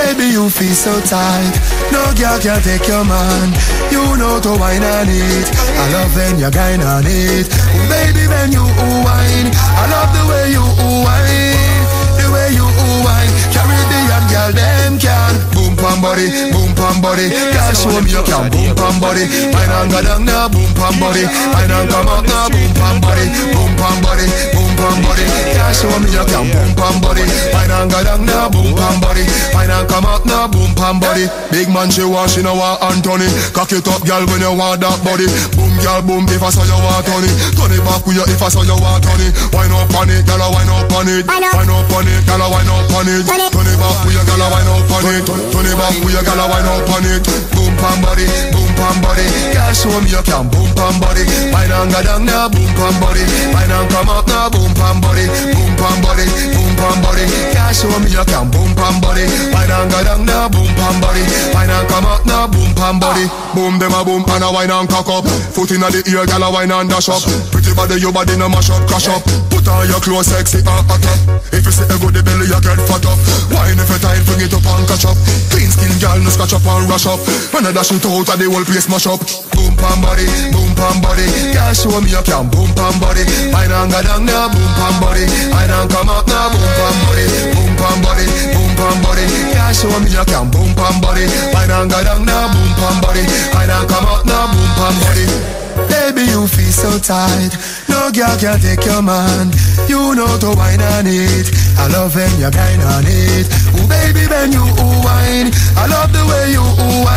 Baby, you feel so tight. No girl can take your man. You know to wine on it. I love when you grind on it. Oh, baby, when you wine. I love the way you wine. The way you wine. Caribbean girl, them can. Boom pam body, boom pam body. Girl, show me you can. Boom pam body. Wine and go down now. Boom pam body. Wine and come up now. Boom pam body. Boom pam body. Boom pam body. Girl, show me you can. Boom pam body. Wine and go down now. Boom pam body. Wine and come up now. Boom pam body. Big man she want, she no want Anthony. Cock it up, girl, when you want that body. Boom, girl, boom, if I saw you want Tony. Turn it back with you if I saw you want Tony. Wine up on it, girl, wine up on it. Wine up on it, girl, wine up on it. Turn it back with you, girl, wine up on it. Turn it back with you, girl, wine up on it. Boom pam body, boom pam body. Girl, show me you can. Boom pam body. Wine and go down now. Boom pam body. Wine and come up now. Boom pam body. Boom pam body. Boom pam body. Girl, show me you can. Boom pam body. Wine and go down now. Boom pam body. Wine and come up now. Boom pam body. Boom dem a boom and a wine and cock up. Foot inna the ear, gal a wine and dash up. Pretty body, your body no mash up, crash up. Put on your clothes, sexy and hot up. If you see a good, the belly you get fat up. Wine if you tight, bring it up and catch up. Clean skin, gal no scratch up and rush up. When I dash it out, the whole place mash up. Boom pam body, boom pam body. Gal show me you can. Boom pam body. Wine and go down now. Boom pam body. Wine and come up now. Boom pam body. Boom pam body. Boom pam body. Gal show me you can. Boom pam body. Wine and go down now. Boom pam body. Wine and come up now. Boom pam body. Baby, you feel so tight. No girl can take your man. You know to wine on it. I love when you grind on it. Oh baby, when you wine. I love the way you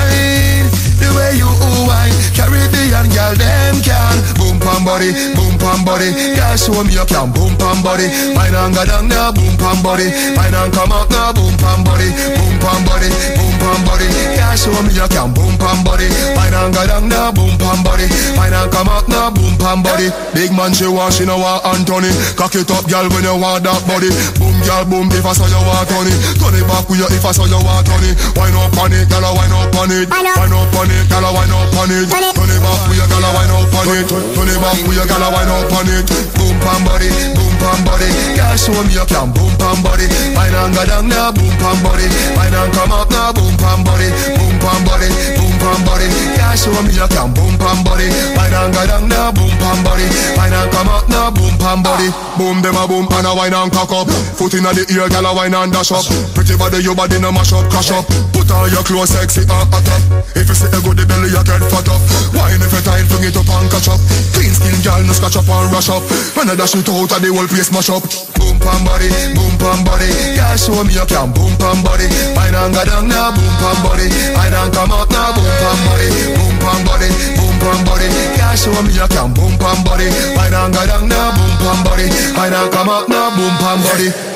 wine. The way you wine. Caribbean girl, them can. Boom pam body, boom pam body. Girl, show me you can. Boom pam body. Wine and go down now. Boom pam body. Wine and come up now. Boom pam body. Boom pam body. Boom pam body. Girl, show me you can. Boom pam body. Wine and go down now. Boom pam body. Wine and come up now. Boom pam body. Big man she want, she no want Anthony. Cock it up, girl, when you want that body. Boom, girl, boom, if I saw you want Tony. Turn it back with you if I saw you want Tony. Wine up on it, girl, wine up on it. Wine up on it, girl, wine up on it. Turn it back with you, girl, wine up on it. Turn it back with you, girl, wine up on it. Boom pam body, boom pam body. Girl, show me you can. Boom pam body. Wine and go down now. Boom pam body. Wine and come up now. Boom pam body. Boom pam body. Boom pam body. Girl, show me you can. Boom pam body. Wine and go down now. Boom pam body. Wine and come up now. Boom pam body. Boom dem a boom and a wine and cock up. Foot inna the ear, gal a wine and dash up. Pretty body, your body no mash up, crash up. Put on your clothes, sexy and hot up. If you see a good, the belly you get fat up. Wine if you tight, bring it up and catch up. Clean skin, gal no scratch up and rush up. When I dash it out, the whole place mash up. Boom pam body, boom pam body. Gal show me you can. Boom pam body. Wine and go down now. Boom pam body. Wine and come up now. Boom pam body. Boom pam body. Boom pam body. Gal show me you can. Boom pam body. Wine and go down now. Boom pam body. Wine and come up now. Boom pam body.